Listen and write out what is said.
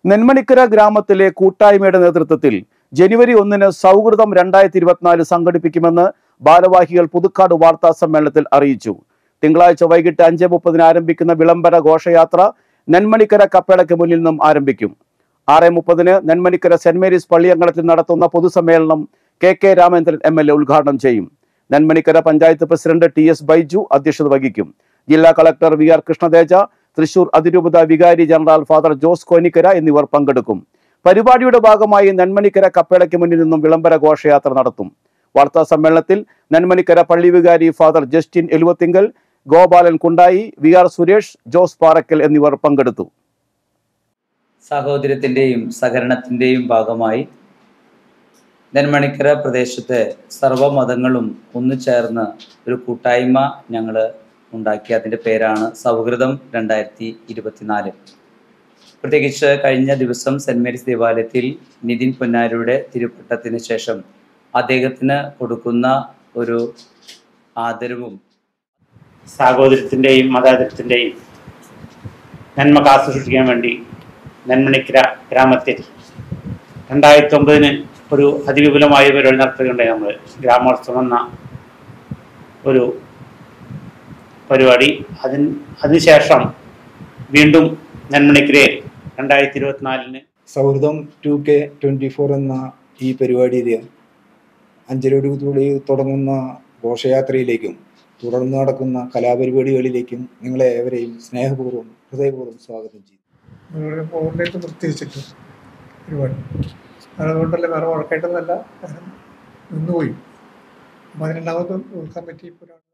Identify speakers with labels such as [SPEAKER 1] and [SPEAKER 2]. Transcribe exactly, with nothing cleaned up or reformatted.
[SPEAKER 1] നെന്മണിക്കര ഗ്രാമത്തിലെ കൂട്ടായ്മയുടെ നേതൃത്വത്തിൽ ജനുവരി ഒന്നിന് സൗഹൃദം രണ്ടായിരത്തി ഇരുപത്തിനാല് സംഘടിപ്പിക്കുമെന്ന് ഭാരവാഹികൾ പുതുക്കാട് വാർത്താ സമ്മേളനത്തിൽ അറിയിച്ചു. തിങ്കളാഴ്ച വൈകിട്ട് അഞ്ച് മുപ്പതിന് ആരംഭിക്കുന്ന വിളംബര ഘോഷയാത്ര നെന്മണിക്കര കപ്പേളയ്ക്ക് മുന്നിൽ നിന്നും ആരംഭിക്കും. ആറ് മുപ്പതിന് നെന്മണിക്കര സെന്റ് മേരീസ് പള്ളിയങ്കണത്തിൽ നടത്തുന്ന പൊതുസമ്മേളനം K K Ramachandran M L A ഉദ്ഘാടനം ചെയ്യും. Nenmanikkara panchayat president T S Baiju അധ്യക്ഷത വഹിക്കും. ജില്ലാ collector V R Krishnateja, Thrissur അതിരൂപത വികാരി ജനറൽ ഫാദർ ജോസ് കോനിക്കര എന്നിവർ പങ്കെടുക്കും. പരിപാടിയുടെ ഭാഗമായി നെന്മണിക്കര കപ്പേളയ്ക്ക് മുന്നിൽ നിന്നും വിളംബര ഘോഷയാത്ര നടത്തും. വാർത്താ സമ്മേളനത്തിൽ നെന്മണിക്കര പള്ളി വികാരി father Justin Eluvathingal, Gopalan Kundayi, V R Suresh, Jose Parakkal എന്നിവർ പങ്കെടുത്തു.
[SPEAKER 2] സാഹോദര്യത്തിന്റെയും സഹകരണത്തിന്റെയും ഭാഗമായി നെന്മണിക്കര പ്രദേശത്തെ സർവ്വമതങ്ങളും ഒന്നു ചേർന്ന് ഒരു കൂട്ടായ്മ ഞങ്ങൾ ഉണ്ടാക്കി. അതിൻ്റെ പേരാണ് സൗഹൃദം രണ്ടായിരത്തി ഇരുപത്തിനാല്. പ്രത്യേകിച്ച് കഴിഞ്ഞ ദിവസം സെന്റ് മേരീസ് ദേവാലയത്തിൽ നിതിൻ പൊന്നാരിയുടെ തിരുപ്പട്ടത്തിന് ശേഷം അദ്ദേഹത്തിന് കൊടുക്കുന്ന ഒരു ആദരവും
[SPEAKER 3] സാഹോദര്യത്തിൻ്റെയും മതാദരത്തിൻ്റെയും നന്മ കാത്തുസൂക്ഷിക്കാൻ വേണ്ടി നെന്മണിക്കര ഗ്രാമത്തിൽ രണ്ടായിരത്തി ഒമ്പതിന് ഒരു അതിവിപുലമായ പരിപാടി നടത്തുകയുണ്ടായി. നമ്മൾ ഗ്രാമോത്സവം എന്ന ഒരു പരിപാടി. അതിന് അതിനുശേഷം വീണ്ടും നെന്മണിക്കരയിൽ രണ്ടായിരത്തി ഇരുപത്തിനാലിന്
[SPEAKER 4] സൗഹൃദം ടു കെ ട്വൻറ്റി ഫോർ എന്ന ഈ പരിപാടിയിൽ അഞ്ചലോടുകൂടി തുടങ്ങുന്ന ഘോഷയാത്രയിലേക്കും തുടർന്ന് നടക്കുന്ന കലാപരിപാടികളിലേക്കും നിങ്ങളെ ഏവരെയും സ്നേഹപൂർവ്വം ഹൃദയപൂർവ്വം സ്വാഗതം ചെയ്തു.
[SPEAKER 5] പോകേണ്ടത് നിർത്തിവെച്ചിട്ട് പരിപാടി അതുകൊണ്ടല്ല വേറെ വഴക്കായിട്ടൊന്നല്ല, നിന്നുപോയി. അപ്പം അതിനുണ്ടാകുന്നത് കമ്മിറ്റി ഇപ്പോൾ